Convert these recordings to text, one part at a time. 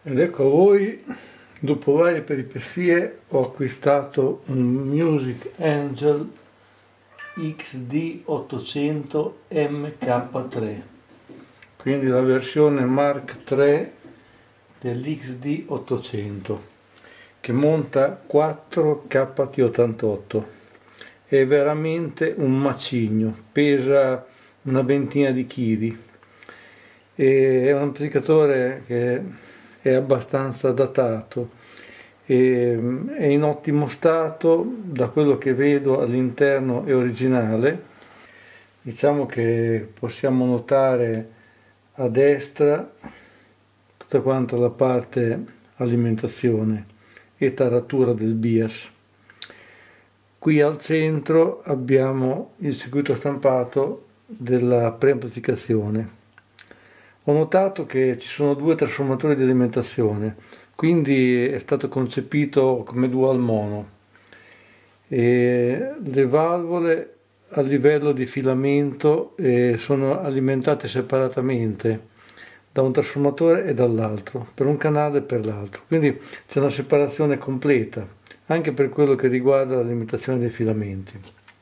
Ed ecco a voi, dopo varie peripezie, ho acquistato un Music Angel XD800 MK3, quindi la versione Mark III dell'XD800, che monta 4 KT88. È veramente un macigno, pesa una ventina di chili. È un amplificatore che è abbastanza datato, è in ottimo stato, da quello che vedo all'interno è originale. Diciamo che possiamo notare a destra tutta quanta la parte alimentazione e taratura del BIAS. Qui al centro abbiamo il circuito stampato della preamplificazione. Ho notato che ci sono due trasformatori di alimentazione, quindi è stato concepito come dual mono. E le valvole a livello di filamento sono alimentate separatamente da un trasformatore e dall'altro, per un canale e per l'altro. Quindi c'è una separazione completa, anche per quello che riguarda l'alimentazione dei filamenti.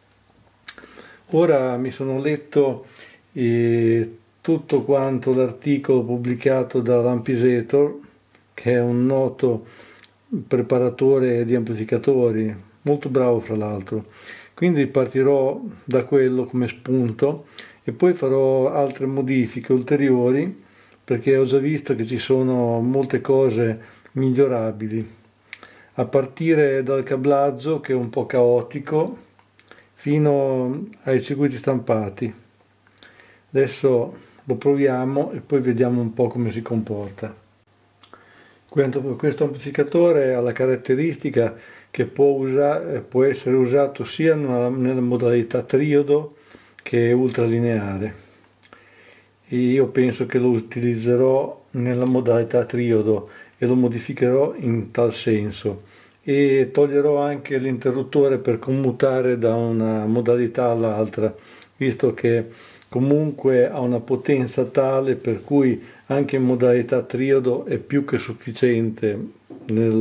Ora mi sono letto tutto quanto l'articolo pubblicato da Lampisator, che è un noto preparatore di amplificatori, molto bravo fra l'altro. Quindi partirò da quello come spunto e poi farò altre modifiche ulteriori, perché ho già visto che ci sono molte cose migliorabili, a partire dal cablaggio, che è un po' caotico, fino ai circuiti stampati. Adesso lo proviamo e poi vediamo un po' come si comporta. Questo amplificatore ha la caratteristica che può essere usato sia nella modalità triodo che ultralineare. Io penso che lo utilizzerò nella modalità triodo e lo modificherò in tal senso, e toglierò anche l'interruttore per commutare da una modalità all'altra, visto che comunque ha una potenza tale per cui anche in modalità triodo è più che sufficiente nel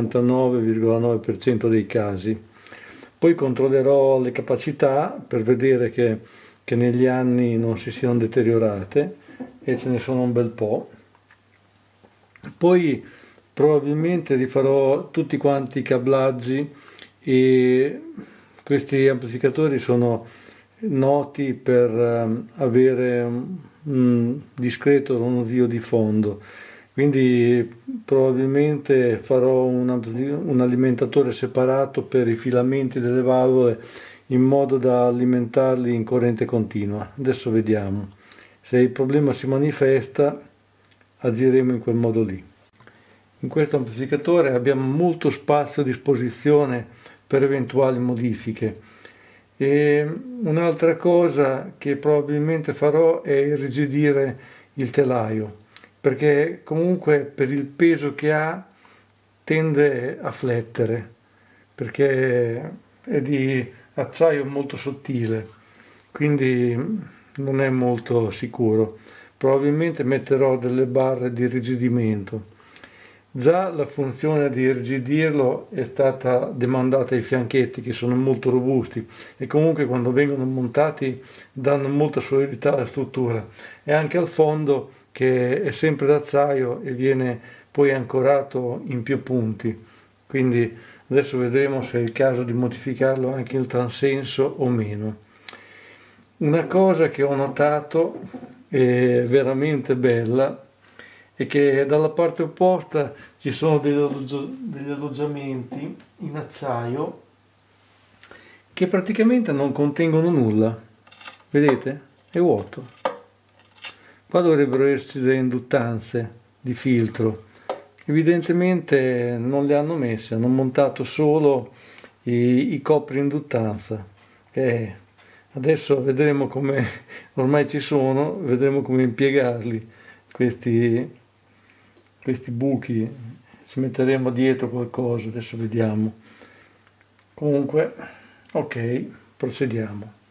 99,9% dei casi. Poi controllerò le capacità per vedere che negli anni non si siano deteriorate, e ce ne sono un bel po'. Poi probabilmente rifarò tutti quanti i cablaggi, e questi amplificatori sono noti per avere un discreto ronzio di fondo, quindi probabilmente farò un alimentatore separato per i filamenti delle valvole, in modo da alimentarli in corrente continua. Adesso vediamo. Se il problema si manifesta, agiremo in quel modo lì. In questo amplificatore abbiamo molto spazio a disposizione per eventuali modifiche. E un'altra cosa che probabilmente farò è irrigidire il telaio, perché comunque per il peso che ha tende a flettere, perché è di acciaio molto sottile, quindi non è molto sicuro. Probabilmente metterò delle barre di irrigidimento. Già la funzione di irrigidirlo è stata demandata ai fianchetti, che sono molto robusti e comunque quando vengono montati danno molta solidità alla struttura, e anche al fondo, che è sempre d'acciaio e viene poi ancorato in più punti. Quindi adesso vedremo se è il caso di modificarlo anche in transenso o meno. Una cosa che ho notato è veramente bella è che dalla parte opposta ci sono degli alloggiamenti in acciaio che praticamente non contengono nulla. Vedete? È vuoto. Qua dovrebbero esserci delle induttanze di filtro. Evidentemente non le hanno messe, hanno montato solo i copri induttanza. Adesso vedremo come, ormai ci sono, vedremo come impiegarli questi buchi. Ci metteremo dietro qualcosa, adesso vediamo. Comunque, ok, procediamo.